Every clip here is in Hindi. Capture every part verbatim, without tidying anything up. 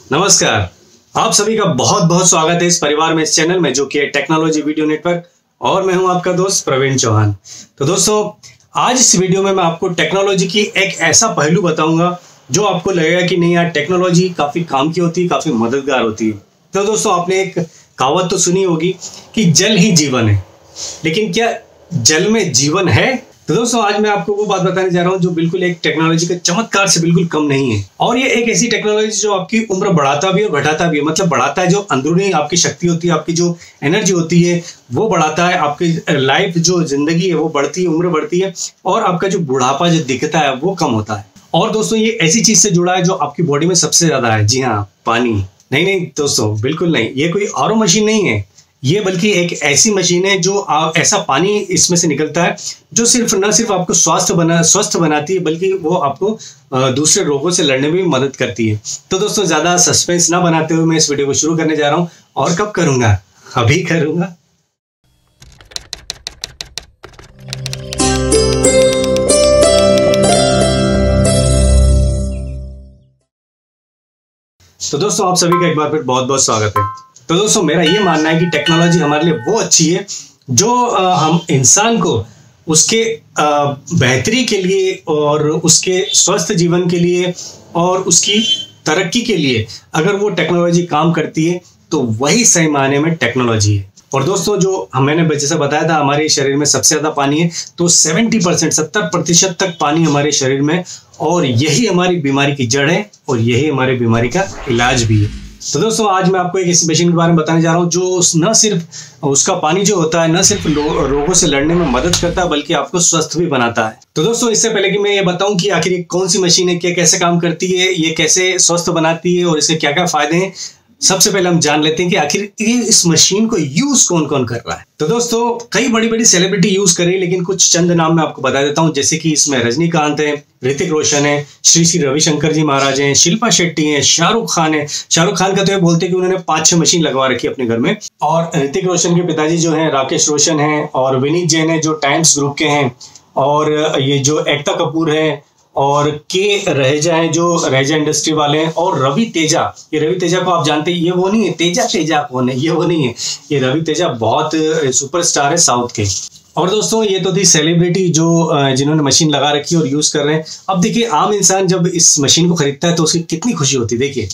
नमस्कार। आप सभी का बहुत बहुत स्वागत है इस परिवार में, इस चैनल में जो कि है टेक्नोलॉजी वीडियो नेटवर्क, और मैं हूं आपका दोस्त प्रवीण चौहान। तो दोस्तों, आज इस वीडियो में मैं आपको टेक्नोलॉजी की एक ऐसा पहलू बताऊंगा जो आपको लगेगा कि नहीं यार, टेक्नोलॉजी काफी काम की होती है, काफी मददगार होती है। तो दोस्तों, आपने एक कहावत तो सुनी होगी कि जल ही जीवन है, लेकिन क्या जल में जीवन है? तो दोस्तों, आज मैं आपको वो बात बताने जा रहा हूं जो बिल्कुल एक टेक्नोलॉजी के चमत्कार से बिल्कुल कम नहीं है। और ये एक ऐसी टेक्नोलॉजी जो आपकी उम्र बढ़ाता भी है और घटाता भी है। मतलब बढ़ाता है, जो अंदरूनी आपकी शक्ति होती है, आपकी जो एनर्जी होती है वो बढ़ाता है, आपकी लाइफ जो जिंदगी है वो बढ़ती है, उम्र बढ़ती है, और आपका जो बुढ़ापा जो दिखता है वो कम होता है। और दोस्तों, ये ऐसी चीज से जुड़ा है जो आपकी बॉडी में सबसे ज्यादा है। जी हाँ, पानी। नहीं नहीं दोस्तों, बिल्कुल नहीं, ये कोई आर ओ मशीन नहीं है, ये बल्कि एक ऐसी मशीन है जो आ, ऐसा पानी इसमें से निकलता है जो सिर्फ न सिर्फ आपको स्वास्थ्य बना स्वस्थ बनाती है, बल्कि वो आपको आ, दूसरे रोगों से लड़ने में भी मदद करती है। तो दोस्तों, ज्यादा सस्पेंस ना बनाते हुए मैं इस वीडियो को शुरू करने जा रहा हूं। और कब करूंगा? अभी करूंगा। तो दोस्तों, आप सभी का एक बार फिर बहुत बहुत स्वागत है। तो दोस्तों, मेरा ये मानना है कि टेक्नोलॉजी हमारे लिए वो अच्छी है जो आ, हम इंसान को उसके बेहतरी के लिए और उसके स्वस्थ जीवन के लिए और उसकी तरक्की के लिए अगर वो टेक्नोलॉजी काम करती है तो वही सही मायने में टेक्नोलॉजी है। और दोस्तों, जो मैंने जैसे बताया था, हमारे शरीर में सबसे ज्यादा पानी है, तो सत्तर परसेंट सत्तर प्रतिशत तक पानी हमारे शरीर में, और यही हमारी बीमारी की जड़ है और यही हमारी बीमारी का इलाज भी है। तो दोस्तों, आज मैं आपको एक ऐसी मशीन के बारे में बताने जा रहा हूं जो न सिर्फ उसका पानी जो होता है न सिर्फ रोगों से लड़ने में मदद करता है, बल्कि आपको स्वस्थ भी बनाता है। तो दोस्तों, इससे पहले कि मैं ये बताऊं कि आखिर ये कौन सी मशीन है, क्या कैसे काम करती है, ये कैसे स्वस्थ बनाती है और इसके क्या क्या फायदे हैं, सबसे पहले हम जान लेते हैं कि आखिर ये इस मशीन को यूज कौन कौन कर रहा है। तो दोस्तों, कई बड़ी बड़ी सेलिब्रिटी यूज कर रही है, लेकिन कुछ चंद नाम मैं आपको बता देता हूं। जैसे कि इसमें रजनीकांत है, ऋतिक रोशन है, श्री श्री रविशंकर जी महाराज हैं, शिल्पा शेट्टी हैं, शाहरुख खान है। शाहरुख खान का तो ये बोलते हैं कि उन्होंने पांच छह मशीन लगवा रखी है अपने घर में। और ऋतिक रोशन के पिताजी जो हैं राकेश रोशन है, और विनीत जैन है जो टाइम्स ग्रुप के हैं, और ये जो एकता कपूर है, और के रहेजा है जो रहेजा इंडस्ट्री वाले हैं, और रवि तेजा। ये रवि तेजा को आप जानते हैं, ये वो नहीं है तेजा तेजा कौन है, ये वो नहीं है, ये रवि तेजा बहुत सुपरस्टार है साउथ के। और दोस्तों, ये तो थी सेलिब्रिटी जो जिन्होंने मशीन लगा रखी है और यूज कर रहे हैं। अब देखिए, आम इंसान जब इस मशीन को खरीदता है तो उसकी कितनी खुशी होती है। देखिए,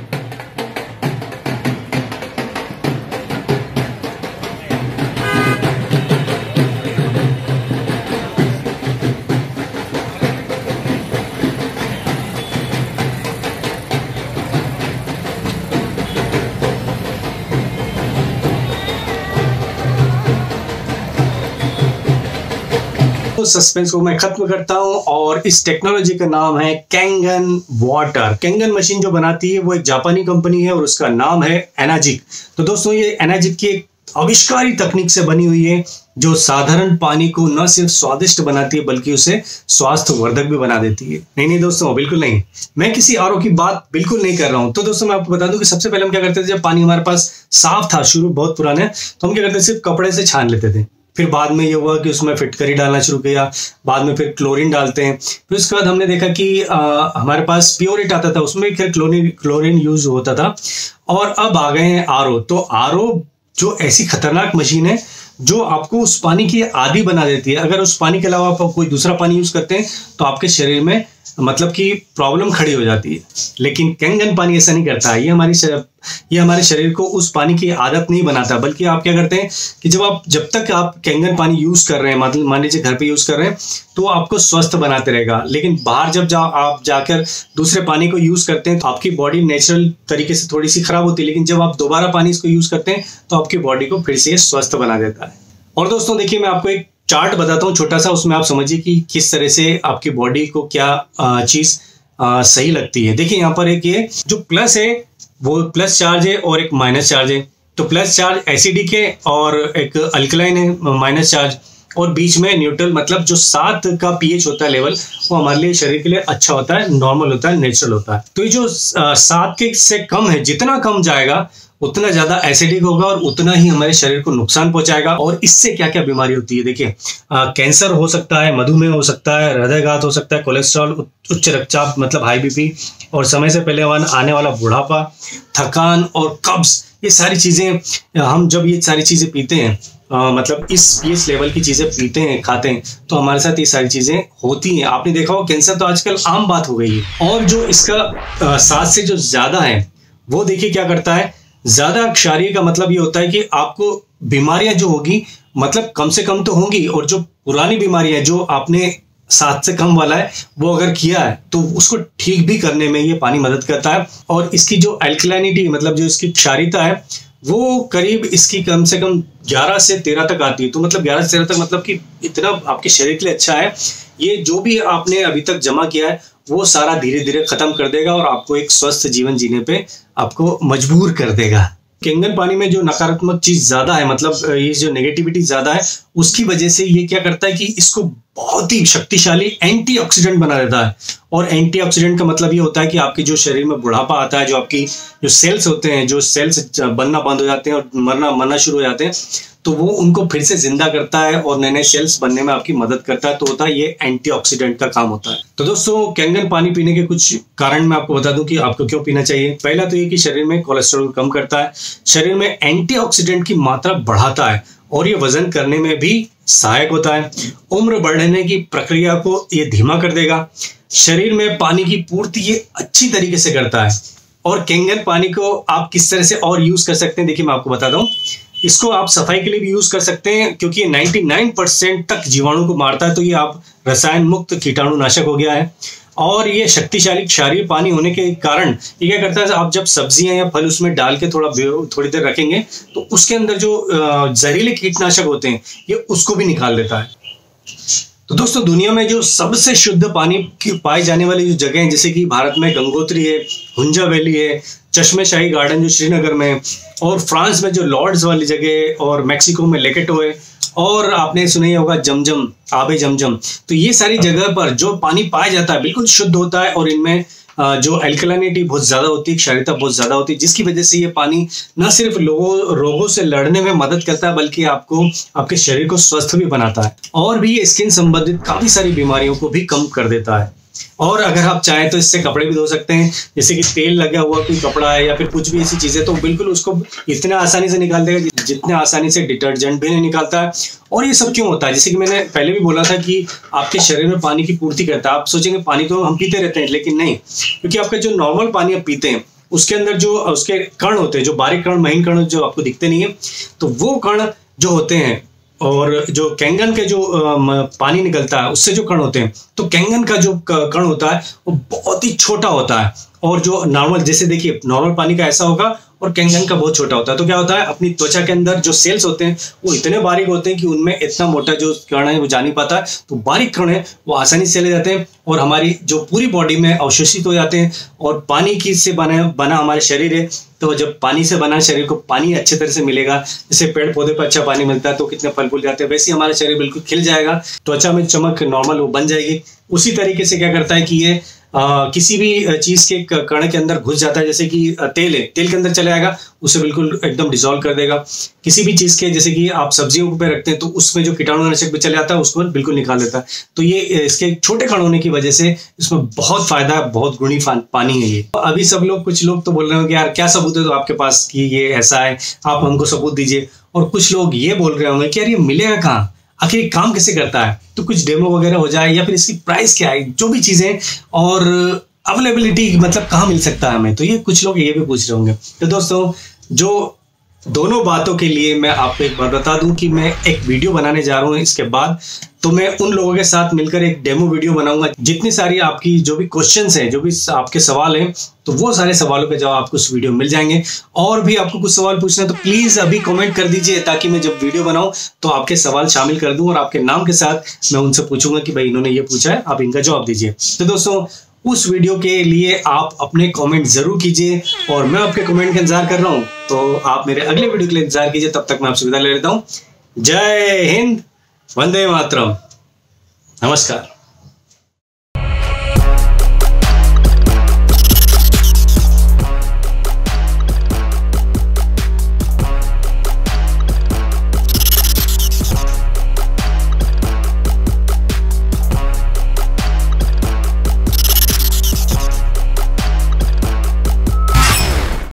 तो सस्पेंस को मैं खत्म करता हूं, और इस टेक्नोलॉजी का नाम है कैंगन वाटर। कैंगन मशीन जो बनाती है वो एक जापानी कंपनी है और उसका नाम है एनाजिक। तो दोस्तों, ये एनाजिक की एक आविष्कारी तकनीक से बनी हुई है जो साधारण पानी को न सिर्फ स्वादिष्ट बनाती है बल्कि उसे स्वास्थ्य वर्धक भी बना देती है। नहीं नहीं दोस्तों, बिल्कुल नहीं, मैं किसी आर ओ की बात बिल्कुल नहीं कर रहा हूं। तो दोस्तों, मैं आपको बता दूं कि सबसे पहले हम क्या करते थे, जब पानी हमारे पास साफ था, शुरू बहुत पुराने, तो हम क्या करते थे, सिर्फ कपड़े से छान लेते थे। फिर बाद में ये हुआ कि उसमें फिटकरी डालना शुरू किया, बाद में फिर क्लोरीन डालते हैं। फिर उसके बाद हमने देखा कि आ, हमारे पास प्योरिट आता था, उसमें फिर क्लोरीन क्लोरीन यूज होता था। और अब आ गए हैं आर ओ। तो आर ओ जो ऐसी खतरनाक मशीन है जो आपको उस पानी की आदी बना देती है। अगर उस पानी के अलावा आप कोई दूसरा पानी यूज करते हैं तो आपके शरीर में मतलब कि प्रॉब्लम खड़ी हो जाती है। लेकिन कैंगन पानी ऐसा नहीं करता है। ये हमारी ये हमारे शरीर को उस पानी की आदत नहीं बनाता, बल्कि आप क्या करते हैं कि जब आप जब तक आप कैंगन पानी यूज कर रहे हैं, मतलब मान लीजिए घर पे यूज कर रहे हैं, तो आपको स्वस्थ बनाते रहेगा। लेकिन बाहर जब जा आप जाकर दूसरे पानी को यूज करते हैं तो आपकी बॉडी नेचुरल तरीके से थोड़ी सी खराब होती है, लेकिन जब आप दोबारा पानी इसको यूज करते हैं तो आपकी बॉडी को फिर से स्वस्थ बना देता है। और दोस्तों, देखिए, मैं आपको एक चार्ट बताता हूँ छोटा सा, उसमें आप समझिए कि किस तरह से आपकी बॉडी को क्या चीज सही लगती है। देखिए, यहाँ पर एक ये जो प्लस है वो प्लस चार्ज है और एक माइनस चार्ज है। तो प्लस चार्ज एसिडिक है और एक अल्कलाइन है माइनस चार्ज, और बीच में न्यूट्रल, मतलब जो सात का पीएच होता है लेवल, वो हमारे लिए शरीर के लिए अच्छा होता है, नॉर्मल होता है, नेचुरल होता है। तो ये जो सात के से कम है, जितना कम जाएगा उतना ज्यादा एसिडिक होगा और उतना ही हमारे शरीर को नुकसान पहुंचाएगा। और इससे क्या क्या बीमारी होती है देखिए, कैंसर हो सकता है, मधुमेह हो सकता है, हृदयघात हो सकता है, कोलेस्ट्रॉल, उच्च रक्तचाप मतलब हाई बीपी, और समय से पहले आने वाला बुढ़ापा, थकान और कब्ज, ये सारी चीजें हम जब ये सारी चीजें पीते हैं, आ, मतलब इस इस लेवल की चीजें पीते हैं, खाते हैं, तो हमारे साथ ये सारी चीजें होती हैं। आपने देखा हो कैंसर तो आजकल आम बात हो गई है। और जो इसका सात से जो ज्यादा है वो देखिए क्या करता है, ज्यादा क्षारीय का मतलब ये होता है कि आपको बीमारियां जो होगी मतलब कम से कम तो होंगी, और जो पुरानी बीमारियां जो आपने सात से कम वाला है वो अगर किया है तो उसको ठीक भी करने में ये पानी मदद करता है। और इसकी जो अल्कलाइनिटी मतलब जो इसकी क्षारीयता है वो करीब इसकी कम से कम ग्यारह से तेरह तक आती है। तो मतलब ग्यारह से तेरह तक मतलब कि इतना आपके शरीर के लिए अच्छा है। ये जो भी आपने अभी तक जमा किया है वो सारा धीरे धीरे खत्म कर देगा और आपको एक स्वस्थ जीवन जीने पे आपको मजबूर कर देगा। कैंगन पानी में जो नकारात्मक चीज ज्यादा है, मतलब ये जो नेगेटिविटी ज्यादा है, उसकी वजह से ये क्या करता है कि इसको बहुत ही शक्तिशाली एंटीऑक्सीडेंट बना देता है। और एंटीऑक्सीडेंट का मतलब ये होता है कि आपके जो शरीर में बुढ़ापा आता है, जो आपकी जो सेल्स होते हैं, जो सेल्स बनना बंद हो जाते हैं और मरना मरना शुरू हो जाते हैं, तो वो उनको फिर से जिंदा करता है और नए नए सेल्स बनने में आपकी मदद करता है। तो होता है ये एंटीऑक्सीडेंट का काम होता है। तो दोस्तों, कैंगन पानी पीने के कुछ कारण मैं आपको बता दूं कि आपको क्यों पीना चाहिए। पहला तो ये कि शरीर में कोलेस्ट्रॉल कम करता है, शरीर में एंटीऑक्सीडेंट की मात्रा बढ़ाता है और ये वजन करने में भी सहायक होता है। उम्र बढ़ने की प्रक्रिया को ये धीमा कर देगा। शरीर में पानी की पूर्ति ये अच्छी तरीके से करता है। और कैंगन पानी को आप किस तरह से और यूज कर सकते हैं, देखिए मैं आपको बताता हूँ। इसको आप सफाई के लिए भी यूज कर सकते हैं क्योंकि ये निन्यानवे परसेंट तक जीवाणु को मारता है। तो ये आप रसायन मुक्त कीटाणुनाशक हो गया है। और ये शक्तिशाली क्षारीय पानी होने के कारण ये क्या करता है, आप जब सब्जियां या फल उसमें डाल के थोड़ा थोड़ी देर रखेंगे तो उसके अंदर जो जहरीले कीटनाशक होते हैं ये उसको भी निकाल देता है। तो दोस्तों, दुनिया में जो सबसे शुद्ध पानी पाए जाने वाली जो जगह है, जैसे कि भारत में गंगोत्री है, हुंजा वैली है, चश्मे शाही गार्डन जो श्रीनगर में, और फ्रांस में जो लॉर्ड्स वाली जगह, और मैक्सिको में लेकेटो है, और आपने सुना ही होगा जमजम, आबे जमजम। तो ये सारी जगह पर जो पानी पाया जाता है बिल्कुल शुद्ध होता है और इनमें जो अल्कलाइनिटी बहुत ज्यादा होती है, क्षारीयता बहुत ज्यादा होती है, जिसकी वजह से ये पानी न सिर्फ लोगों रोगों से लड़ने में मदद करता है बल्कि आपको आपके शरीर को स्वस्थ भी बनाता है और भी ये स्किन संबंधित काफी सारी बीमारियों को भी कम कर देता है। और अगर आप चाहें तो इससे कपड़े भी धो सकते हैं, जैसे कि तेल लगा हुआ कोई कपड़ा है या फिर कुछ भी ऐसी चीजें, तो बिल्कुल उसको इतना आसानी से निकाल देगा जितने आसानी से डिटर्जेंट भी नहीं निकालता है। और ये सब क्यों होता है, जैसे कि मैंने पहले भी बोला था कि आपके शरीर में पानी की पूर्ति करता है। आप सोचेंगे पानी तो हम पीते रहते हैं, लेकिन नहीं, क्योंकि आपका जो नॉर्मल पानी आप पीते हैं उसके अंदर जो उसके कण होते हैं, जो बारीक कण, महीन कण जो आपको दिखते नहीं है, तो वो कण जो होते हैं और जो कैंगन के जो पानी निकलता है उससे जो कण होते हैं, तो कैंगन का जो कण होता है वो बहुत ही छोटा होता है। और जो नॉर्मल, जैसे देखिए नॉर्मल पानी का ऐसा होगा और कैंगन का बहुत छोटा होता है। तो क्या होता है, अपनी त्वचा के अंदर जो सेल्स होते हैं वो इतने बारीक होते हैं कि उनमें इतना मोटा जो कण है वो जा नहीं पाता, तो बारीक कण है वो आसानी से चले जाते हैं और हमारी जो पूरी बॉडी में अवशोषित हो जाते हैं। और पानी की से बना बना हमारे शरीर है, तो जब पानी से बना शरीर को पानी अच्छे तरह से मिलेगा, जैसे पेड़ पौधे पर अच्छा पानी मिलता है तो कितने फल फूल जाते हैं, वैसे हमारा शरीर बिल्कुल खिल जाएगा, त्वचा में चमक नॉर्मल वो बन जाएगी। उसी तरीके से क्या करता है कि ये आ, किसी भी चीज के कण के अंदर घुस जाता है, जैसे कि तेल है, तेल के अंदर चले आएगा, उसे बिल्कुल एकदम डिसॉल्व कर देगा। किसी भी चीज के, जैसे कि आप सब्जियों पे रखते हैं तो उसमें जो कीटाणुनाशक भी चले आता है उसको बिल्कुल निकाल देता है। तो ये इसके छोटे कण होने की वजह से इसमें बहुत फायदा है, बहुत गुणी पानी है ये। अभी सब लोग, कुछ लोग तो बोल रहे हो कि यार क्या सबूत है तो आपके पास कि ये ऐसा है, आप हमको सबूत दीजिए। और कुछ लोग ये बोल रहे होंगे कि यार ये मिलेगा कहाँ, आखिर ये काम कैसे करता है, तो कुछ डेमो वगैरह हो जाए या फिर इसकी प्राइस क्या है, जो भी चीजें, और अवेलेबिलिटी मतलब कहाँ मिल सकता है हमें, तो ये कुछ लोग ये भी पूछ रहे होंगे। तो दोस्तों, जो दोनों बातों के लिए मैं आपको एक बार बता दूं कि मैं एक वीडियो बनाने जा रहा हूं इसके बाद, तो मैं उन लोगों के साथ मिलकर एक डेमो वीडियो बनाऊंगा। जितनी सारी आपकी जो भी क्वेश्चंस हैं, जो भी आपके सवाल हैं, तो वो सारे सवालों के जवाब आपको उस वीडियो में मिल जाएंगे। और भी आपको कुछ सवाल पूछना है तो प्लीज अभी कमेंट कर दीजिए, ताकि मैं जब वीडियो बनाऊं तो आपके सवाल शामिल कर दूं और आपके नाम के साथ मैं उनसे पूछूंगा कि भाई इन्होंने ये पूछा है, आप इनका जवाब दीजिए। तो दोस्तों, उस वीडियो के लिए आप अपने कमेंट जरूर कीजिए और मैं आपके कमेंट का इंतजार कर रहा हूं। तो आप मेरे अगले वीडियो के लिए इंतजार कीजिए, तब तक मैं आपसे विदा ले लेता हूं। जय हिंद, वंदे मातरम, नमस्कार।